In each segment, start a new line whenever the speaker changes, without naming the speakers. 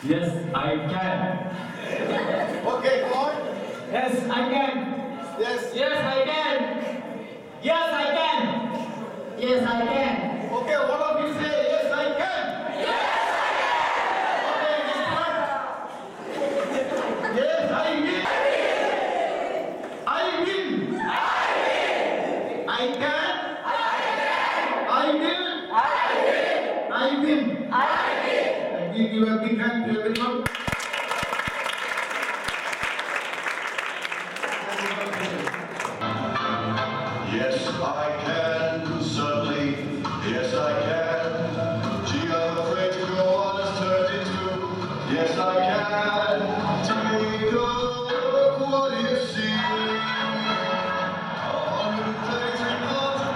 Yes, I can.
Okay, come on.
Yes, I can.
Yes.
Yes, I can. Yes, I can. Yes, I can.
Okay, all of you say yes, I can. Okay, next one. Yes, I will. I will. I can. I will. I will. Let me give a big hand to everyone.
Yes, I can, certainly. Yes, I can. Gee, I'm afraid to go on as turned into. Yes, I can. Take a look what you see. On the place we call the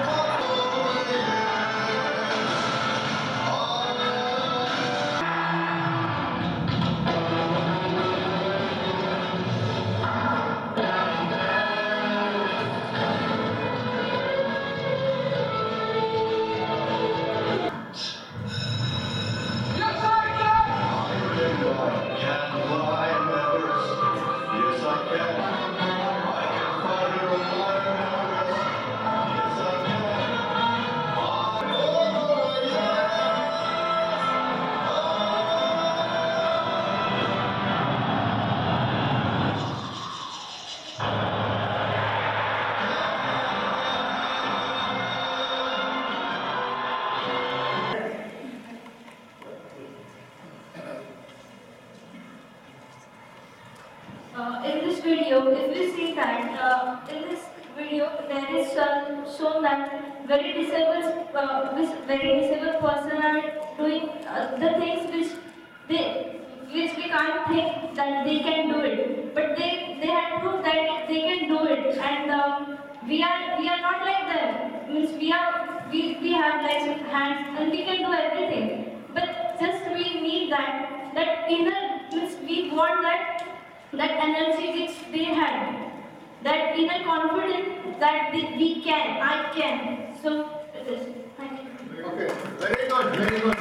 In this video, if we see that in this video there is shown that very disabled person are doing the things which we can't think that they can do it, but they have proved that they can do it, and we are not like them. Means we have legs, hands, and we can do everything. But just we need that inner, means we want that energy which they had, that inner confidence that we can, I can. So, thank you.
Okay, very good, very good.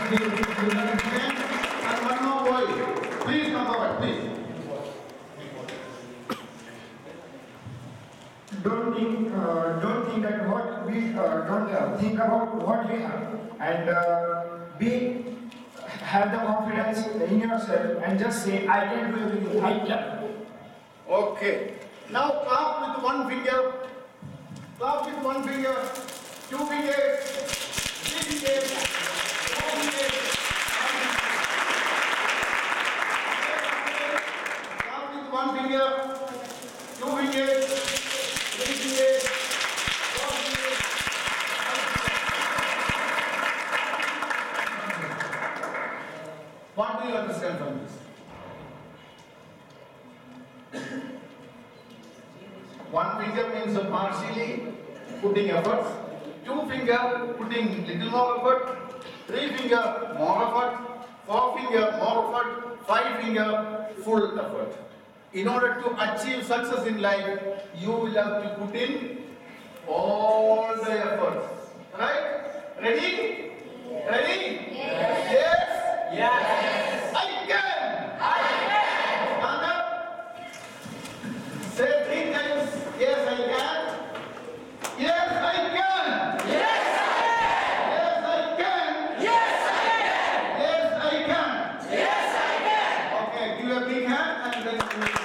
And one more boy. Please come forward, please.
Don't think that what we don't think about what we have, and have the confidence in yourself and just say I can do everything. I can.
Okay. Now clap with one finger. Clap with one finger. 2 fingers. 3 fingers. 4 fingers. Clap with one finger. 2 fingers. 3 fingers. 4 fingers. What do you understand from this? One finger means partially putting effort, 2 finger putting little more effort, 3 finger more effort, 4 finger more effort, 5 finger full effort. In order to achieve success in life, you will have to put in all the efforts. Right? Ready? Ready? Yes?
Yes.
I can! Stand up. Say 3 times, yes I can. Yes I can. Yes I can. Yes I can. Okay, give a big hand and then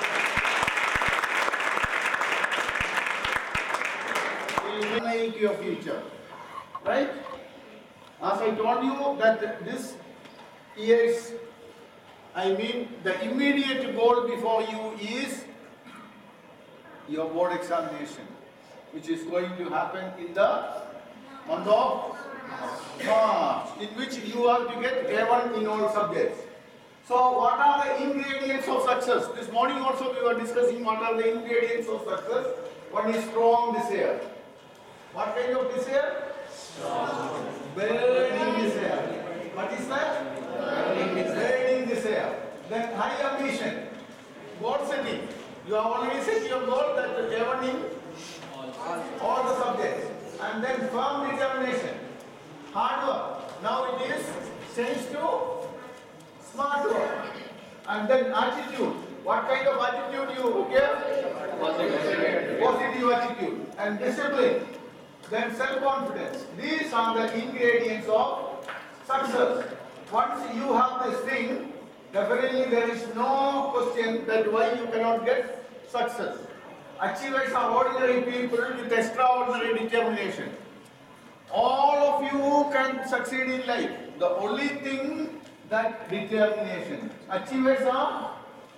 you will make your future. Right? As I told you that this year's, the immediate goal before you is your board examination, which is going to happen in the month of March, in which you have to get A1 in all subjects. So what are the ingredients of success? This morning also we were discussing what are the ingredients of success. One is strong desire. What kind of desire? Strong. Burning desire. What is that? Burning desire. Then high ambition. Goal setting. You have already set your goal that A1 in all the subjects. And then firm determination. Hard work. Now it is changed to smart work. And then attitude. What kind of attitude you give? Positive attitude. And discipline. Then self-confidence. These are the ingredients of success. Once you have this thing, definitely there is no question that why you cannot get success. Achievers are ordinary people with extraordinary determination. All of you can succeed in life. The only thing that determination. Achievers are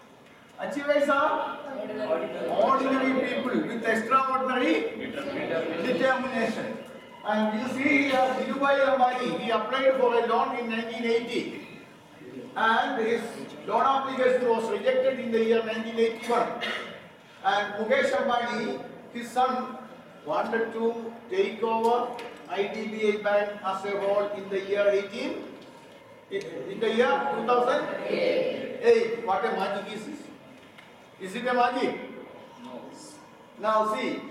ordinary people with extraordinary determination. And you see here, Dhirubhai Ambani, he applied for a loan in 1980. And his loan application was rejected in the year 1981. And Mukesh Ambani, his son, wanted to take over IDBI Bank as a whole in the year 2008. What a magic is this? Is it a magic? No. Now see.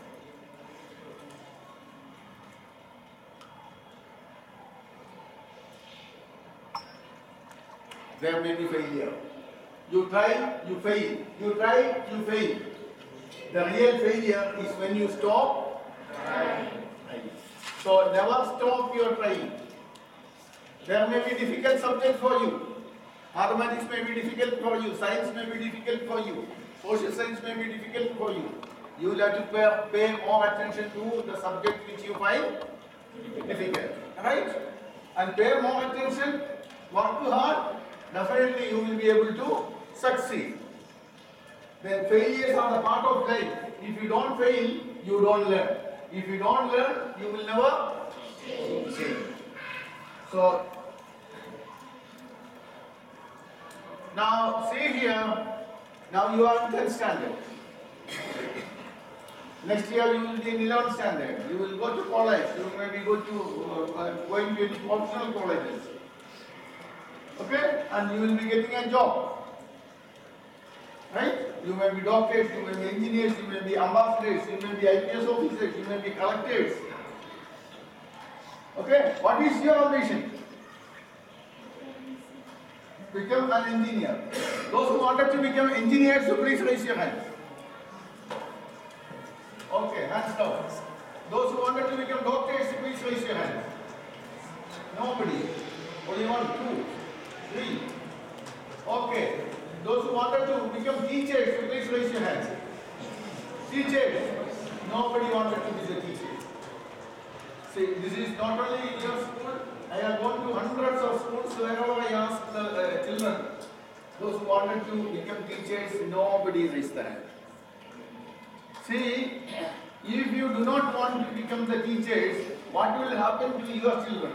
There may be failure. You try, you fail. You try, you fail. The real failure is when you stop trying. So never stop your trying. There may be difficult subjects for you. Mathematics may be difficult for you. Science may be difficult for you. Social science may be difficult for you. You will have to pay more attention to the subject which you find difficult. Right? And pay more attention, work hard, definitely you will be able to succeed. Then failures are the part of life. If you don't fail, you don't learn. If you don't learn, you will never change. So, now see here, now you are in 10th standard. Next year you will be in 11th standard. You will go to college. You will maybe go to going to professional colleges. Okay? And you will be getting a job. Right? You may be doctors, you may be engineers, you may be ambassadors, you may be IPS officers, you may be collectors. Okay? What is your ambition? Become an engineer. Those who wanted to become engineers, so please raise your hands. Okay, hands down. Those who wanted to become doctors, please raise your hands. Nobody. Only 1, 2, 3. Okay. Those who wanted to become teachers, please raise your hands. Teachers. Nobody wanted to be the teacher. See, this is not only in your school. I have gone to hundreds of schools wherever I ask the children. Those who wanted to become teachers, nobody raised their hand. See, if you do not want to become the teachers, what will happen to your children?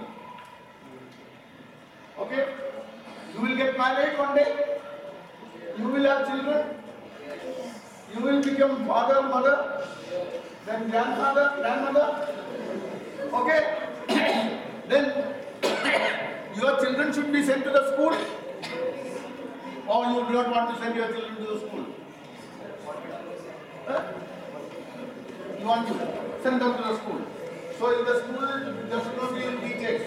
Okay? You will get married one day. You will have children. You will become father, mother, then grandfather, grandmother. Okay? Then your children should be sent to the school, or you do not want to send your children to the school? Huh? You want to send them to the school. So in the school, there should not be any teachers.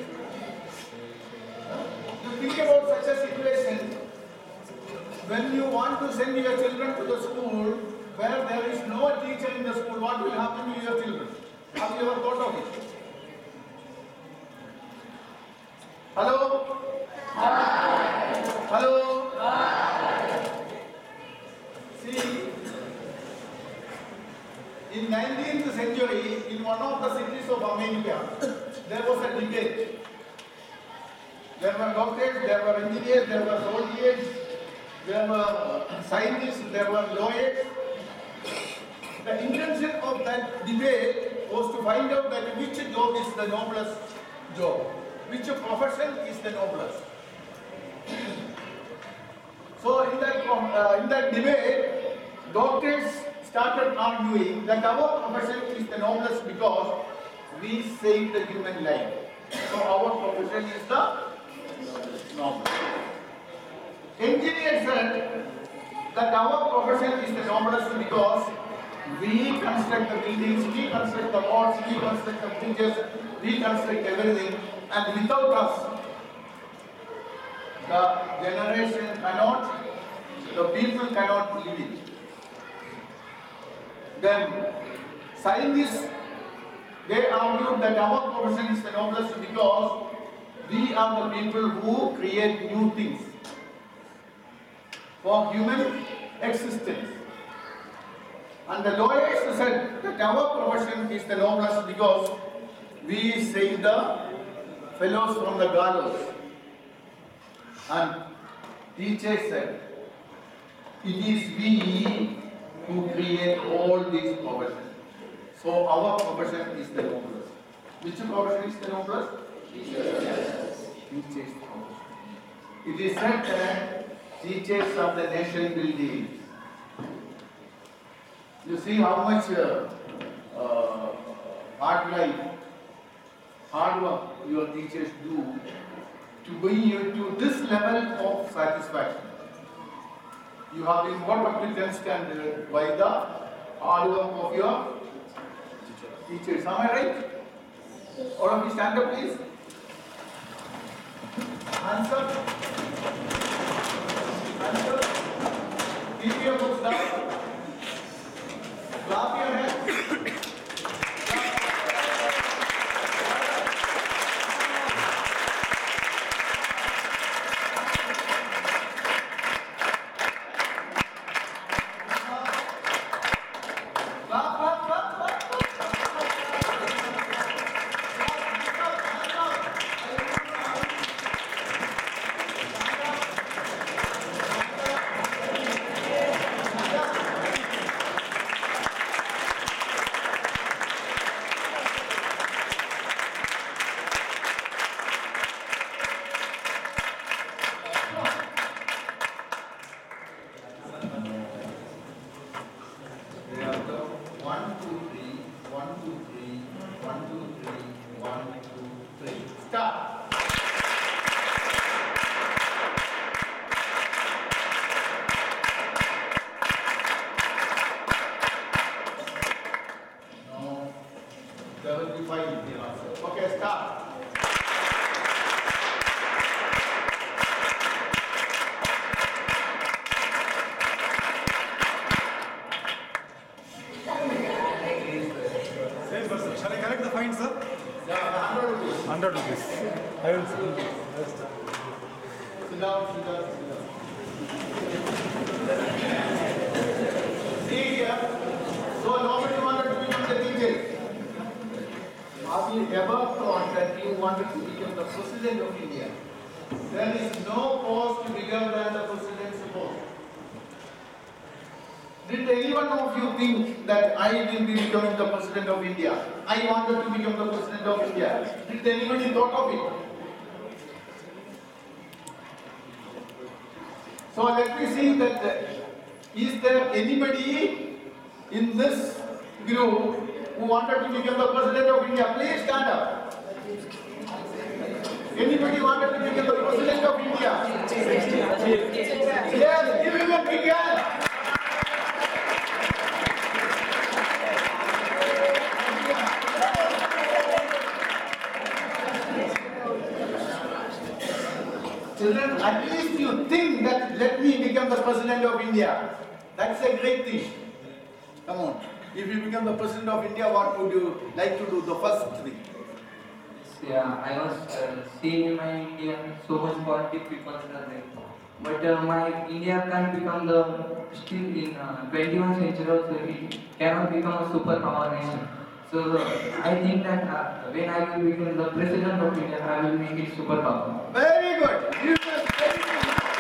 You think about such a situation. When you want to send your children to the school where there is no teacher in the school, what will happen to your children? Have you ever thought of it? Hello? Hi. Hello? Hi. See, in 19th century, in one of the cities of America, there was a debate. There were doctors, there were engineers, there were soldiers, there were scientists, there were lawyers. The intention of that debate was to find out that which job is the noblest job, which profession is the noblest. So in that debate, doctors started arguing that our profession is the noblest because we save the human life. So our profession is the noblest. Engineers said that our profession is the noblest because we construct the buildings, we construct the roads, we construct the bridges, we construct everything, and without us, the generation cannot, the people cannot live it. Then scientists, they argued that our profession is the noblest because we are the people who create new things for human existence. And the lawyers said that our profession is the noblest because we save the fellows from the gallows. And teachers said, it is we who create all these professions. So our profession is the noblest. Which profession is the noblest? Teachers profession. It is said that teachers of the nation building. You see how much hard work your teachers do to bring you to this level of satisfaction. You have been brought up to 10th standard by the hard work of your teachers. Am I right? All of you stand up, please. Answer. Answer. Keep your books down. Clap your hands. Okay, start.
Same person. Shall I correct the fine, sir?
Yeah, 100 rupees.
100 rupees. I will see.
Sit down, sit down, sit down. See here. So nobody wanted to become the teacher. Have you ever thought that you wanted to become the President of India? There is no post bigger than the President's post. Did any one of you think that I will be becoming the President of India? I wanted to become the President of India. Did anybody thought of it? So let me see that, is there anybody in this group who wanted to become the President of India? Please stand up. Anybody wanted to become the President of India? Yes, give him a big hand. Children, at least you think that let me become the President of India. That's a great thing. Come on. If you become the President of India, what would you like to do? The first thing.
Yeah, I was seeing in my India so much positive people are there. But my India can't become the, still in 21st century also, it cannot become a superpower nation. So I think that when I will become the President of India, I will make it superpower.
Very good. You just very good.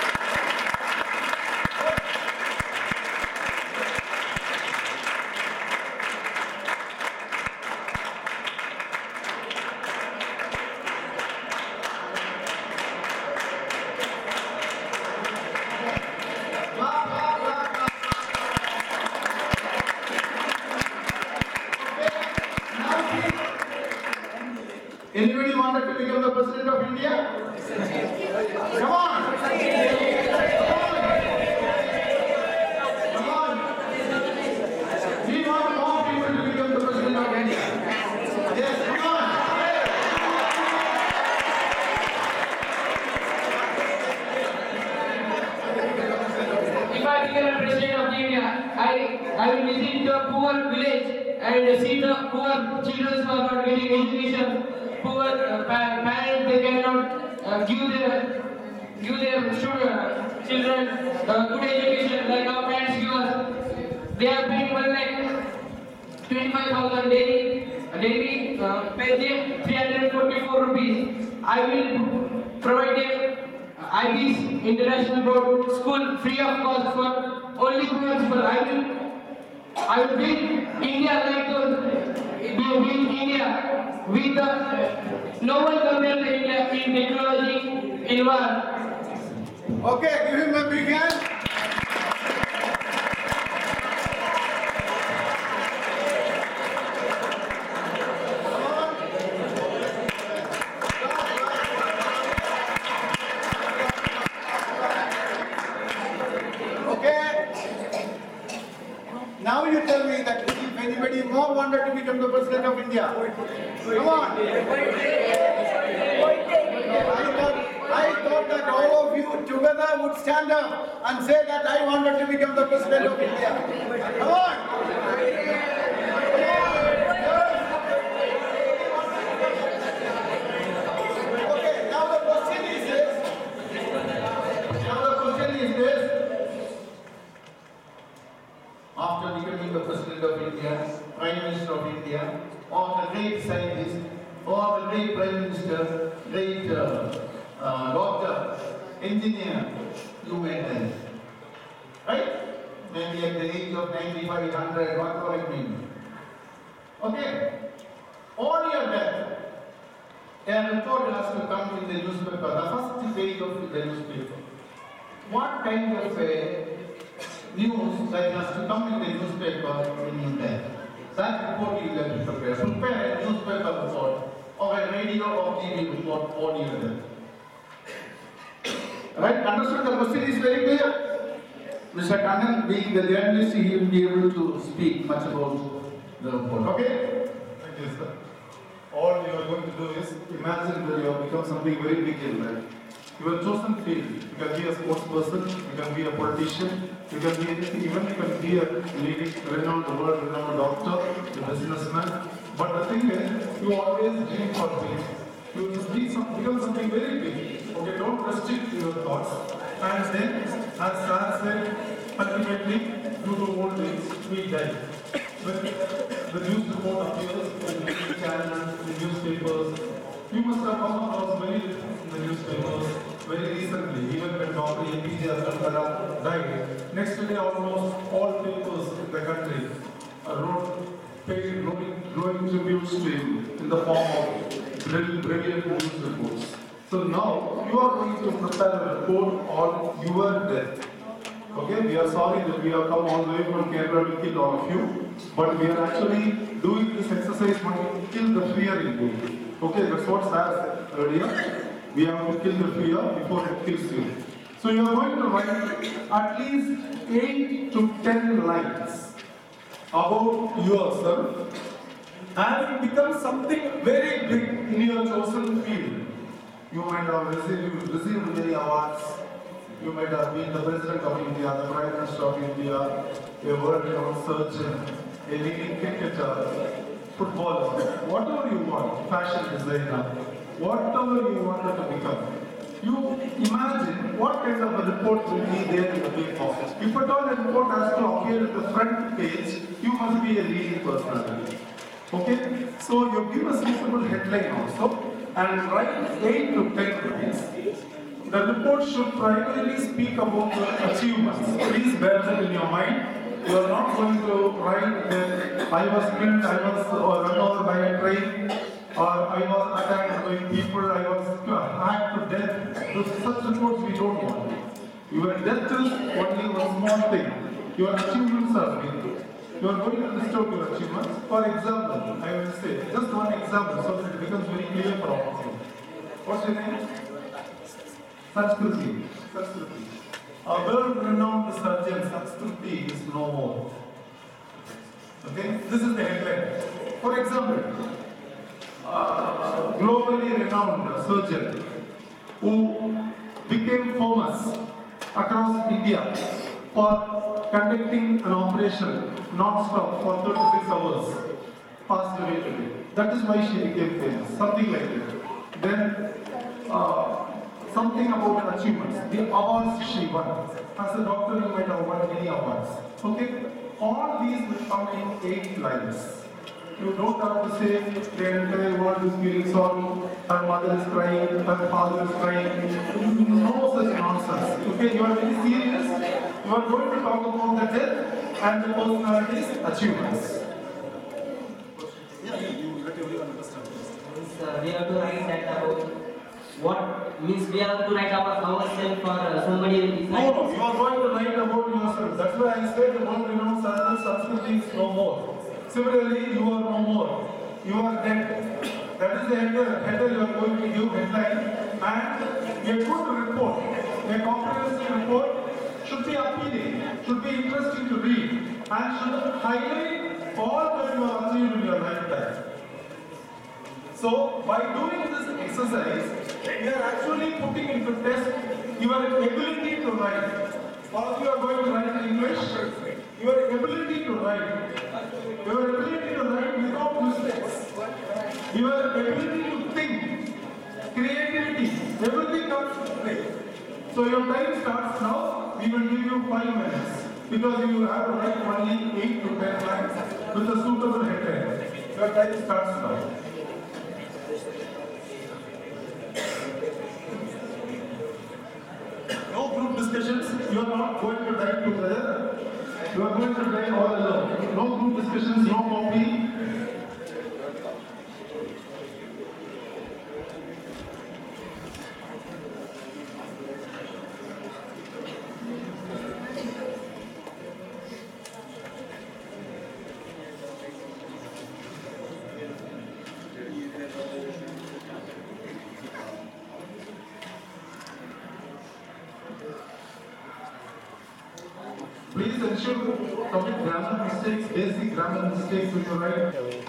Anybody wanted to become the President of India? Come on! Come on! We want more people to become the President of India. Yes, come on!
I will visit the poor village and see the poor children who are not getting education. Poor parents, they cannot give their children good education like our parents give us. They are paying 1,25,000 daily, pay them 344 rupees. I will provide them IB's International Board School free of cost for only poor people. I will build India like those. We will build India with the no one compares to India in technology, in war.
Okay, give him a big hand. Now you tell me that if anybody more wanted to become the President of India, come on. I thought that all of you together would stand up and say that I wanted to become the President of India. Come on. Okay, now the question is this. After becoming the President of India, Prime Minister of India, or the great scientist, or the great Prime Minister, great doctor, engineer, you may die. Right? Maybe at the age of 95, 100, whatever it may be. Okay? On your death, a report has to come in the newspaper, the first page of the newspaper. What kind of news that has to come in the newspaper when you die? That report you have to prepare. Prepare a newspaper report or a radio or TV report on your death. Right? Understood? The question is very clear. Mr. Kannan, being the journalist, he will be able to speak much about the report. Okay?
Thank you, sir. All you are going to do is imagine that you have become something very big in life. You are chosen field. You can be a sports person, you can be a politician, you can be anything, even you can be a leading, renowned, world-renowned doctor, a businessman. But the thing is, you always dream for big. You will become something very big. Okay, don't restrict your thoughts. And then, as Sir said, ultimately, due to old age, we die. When the news report appears in the channels, in newspapers, you must have come across many in the newspapers very recently, even when Dr. APJ Abdul Kalam died. Next day, almost all papers in the country paid glowing tributes to him in the form of brilliant news reports. So now, you are going to prepare a report on your death. Okay, we are sorry that we have come all the way from Kerala to kill all of you, but we are actually doing this exercise to kill the fear in you. Okay, that's what Sir said earlier. We have to kill the fear before it kills you. So you are going to write at least 8 to 10 lines about yourself and become something very big in your chosen field. You might have received many awards. You might have been the President of India, the Prime Minister of India, a world-renowned surgeon, a leading cricketer, footballer, whatever you want, fashion designer, whatever you wanted to become. You imagine what kind of a report will be there in the paper. If at all a report has to appear at the front page, you must be a leading personality. Okay? So you give a suitable headline also and write 8 to 10 lines. The report should primarily speak about your achievements. Please bear that in your mind. You are not going to write that I was killed, I was run over by a train, or I was attacked by people, I was hacked to death. Such reports we don't want. Your death is only one small thing. Your achievements are big. You are going to list out your achievements. For example, I will say just one example so that it becomes very clear for all of you. What's your name? Sanskruti. A world-renowned surgeon, Sanskruti, is no more. Okay, this is the headline. For example, globally renowned surgeon who became famous across India for conducting an operation non-stop for 36 hours passed away today. That is why she became famous, something like that. Then something about her achievements, the awards she won. As a doctor, you might have won many awards. Okay? All these will come in 8 lines. You don't have to say the entire world is feeling sorry, her mother is crying, her father is crying. No such nonsense. Okay, you are very serious. You are going to talk about the death and the personality's achievements.
We have to write that about what means we have to write about ourselves for somebody is
No, you are going to write about yourself. That's why I said the world renowned Sanskriti is no more. Similarly, you are no more. You are dead. That is the header you are going to give headline. And a good report, a comprehensive report should be appealing, should be interesting to read, and should highlight all that you have achieved in your lifetime. So, by doing this exercise, we are actually putting into test your ability to write. All of you are going to write in English. Your ability to write. Your ability to write without mistakes. Your ability to think. Creativity. Everything comes to play. So your time starts now. We will give you 5 minutes. Because you will have to write only 8 to 10 lines with a suitable headline. Your time starts now. No group discussions, you are not going to die together. You are going to die all alone. No group discussions, no copy. Please ensure to commit grammar mistakes, basic grammar mistakes when you write.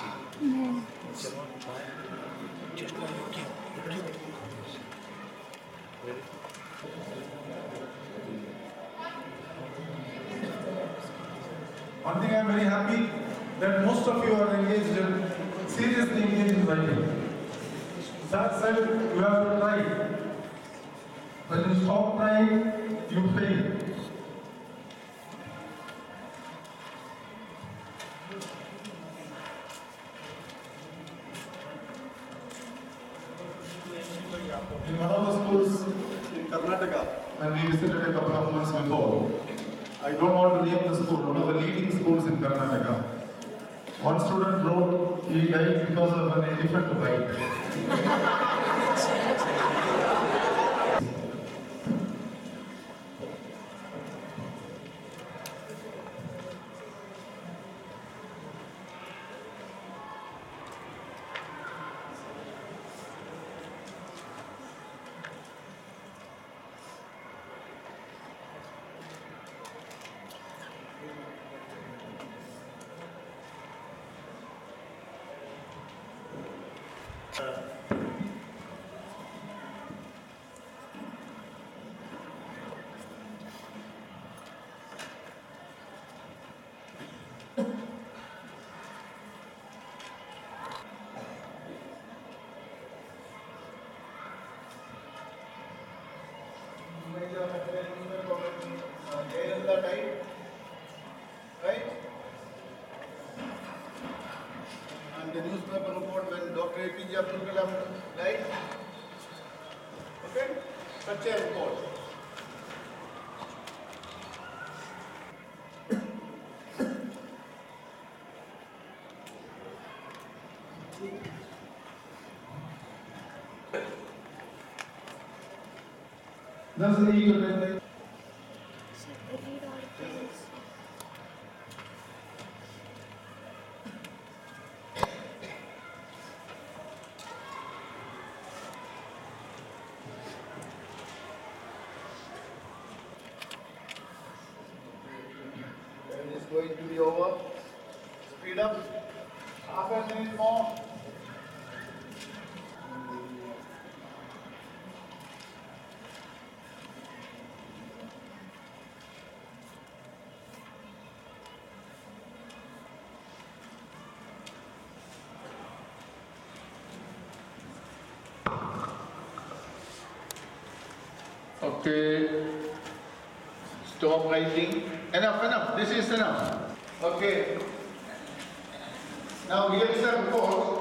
One thing I am very happy that most of you are engaged in, seriously engaged in writing. That said, you have to try. When you stop trying, you fail. In one of the schools in Karnataka, when we visited a couple of months before, I don't want to name the school, one of the leading schools in Karnataka. One student wrote he died because of an elephant bite. Right? And the newspaper report when Dr. APJ Abdul Kalam died. Okay? Such a report. That's the equal. It's going to be over. Speed up. Half a minute more.
Okay. Stop writing. Enough. This is enough. Okay. Now here is a report.